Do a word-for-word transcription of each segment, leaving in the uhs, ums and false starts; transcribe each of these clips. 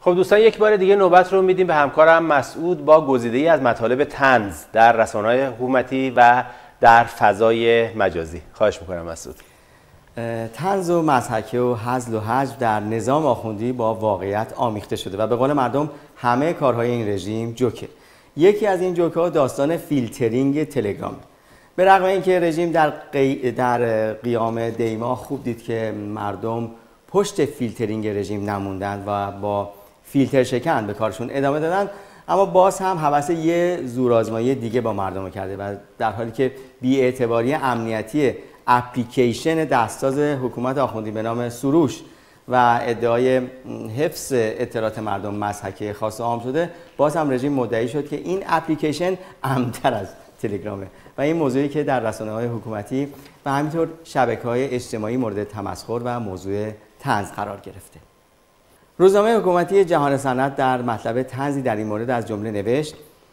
خب دوستان، یک بار دیگه نوبت رو میدیم به همکارم مسعود با گزیده‌ای از مطالب طنز در رسانه‌های حکومتی و در فضای مجازی. خواهش میکنم مسعود. طنز و مضحکه و هزل و هجو در نظام آخوندی با واقعیت آمیخته شده و به قول مردم همه کارهای این رژیم جوکه. یکی از این جوک‌ها داستان فیلترینگ تلگرام. به رغم اینکه رژیم در, قی... در قیام دیما خوب دید که مردم پشت فیلترینگ رژیم نموندن و با فیلتر شکن به کارشون ادامه دادن، اما باز هم هوس یه زورآزمایی دیگه با مردم کرده و در حالی که بی‌اعتباری امنیتی اپلیکیشن دستساز حکومت آخوندی به نام سروش و ادعای حفظ اطلاعات مردم مضحکه خاص عام شده، باز هم رژیم مدعی شد که این اپلیکیشن امن‌تر از تلگرامه و این موضوعی که در رسانه‌های حکومتی و همینطور شبکه‌های اجتماعی مورد تمسخر و موضوع طنز قرار گرفته. روزنامه حکومتی جهان صنعت در مطلب طنزی در این مورد از جمله نوشت: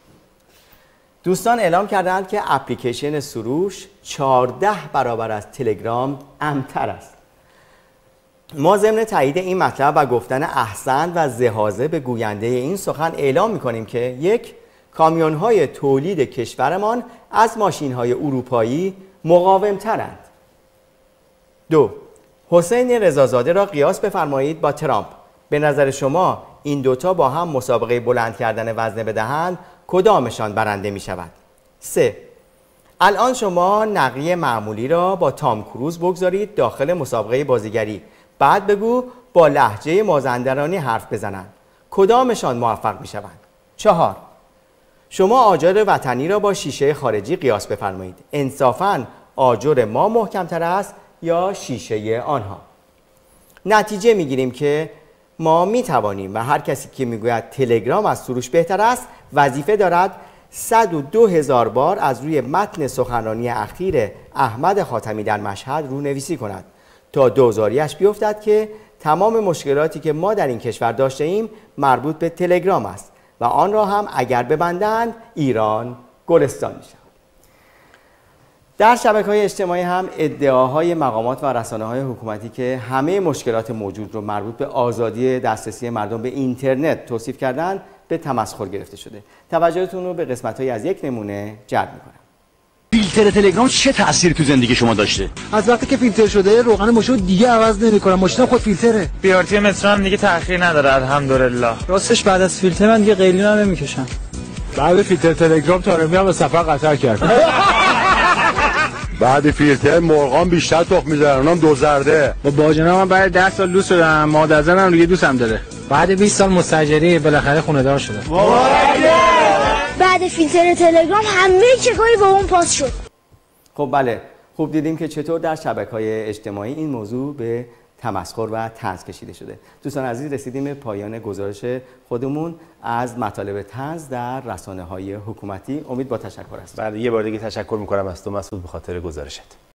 دوستان اعلام کردند که اپلیکیشن سروش چهارده برابر از تلگرام امن‌تر است. ما ضمن تایید این مطلب و گفتن احسنت و زهازه به گوینده این سخن اعلام می‌کنیم که یک، کامیون‌های تولید کشورمان از ماشین‌های اروپایی مقاوم‌ترند. دو، حسین رضازاده را قیاس بفرمایید با ترامپ. به نظر شما این دوتا با هم مسابقه بلند کردن وزنه بدهند، کدامشان برنده می شود؟ سه، الان شما نقی معمولی را با تام کروز بگذارید داخل مسابقه بازیگری، بعد بگو با لهجه مازندرانی حرف بزنند، کدامشان موفق می شوند؟ چهار، شما آجر وطنی را با شیشه خارجی قیاس بفرمایید، انصافاً آجر ما محکمتر است یا شیشه آنها؟ نتیجه می گیریم که ما می توانیم و هر کسی که می گوید تلگرام از سروش بهتر است وظیفه دارد صد و دو هزار بار از روی متن سخنرانی اخیر احمد خاتمی در مشهد رونویسی کند تا دوزاریش بیفتد که تمام مشکلاتی که ما در این کشور داشته ایم مربوط به تلگرام است و آن را هم اگر ببندند ایران گلستان می شود. در شبکه‌های اجتماعی هم ادعاهای مقامات و رسانه‌های حکومتی که همه مشکلات موجود رو مربوط به آزادی دسترسی مردم به اینترنت توصیف کردن به تمسخر گرفته شده. توجهتون رو به قسمت‌های از یک نمونه جلب می‌کنم. فیلتر تلگرام چه تأثیری تو زندگی شما داشته؟ از وقتی که فیلتر شده روغن ماشین دیگه عوض نمی‌کنم، ماشین خود فیلتره. بی آر تی مترو هم دیگه تأخیر نداره الحمدلله. راستش بعد از فیلتر من دیگه قیلی نمی‌کشم. بعد فیلتر تلگرام طارمی هم به سفر قطر کرد. بعد فیلتر مرغان بیشتر تخم می‌ذارن، اونم دو زرده. با باجنام من بعد ده سال دوست شدم، مادر زنم دیگه دوستم داره. بعد بیست سال مستاجری بالاخره خونه دار شدم. بعد فیلتر تلگرام همه چیزایی با اون پاس شد. خب بله، خوب دیدیم که چطور در شبکه‌های اجتماعی این موضوع به تمسخر و طنز کشیده شده. دوستان عزیز، رسیدیم به پایان گزارش خودمون از مطالب طنز در رسانه‌های حکومتی. امید با تشکر است. بعد یه بار دیگه تشکر می‌کنم از تو مسعود به خاطر گزارشت.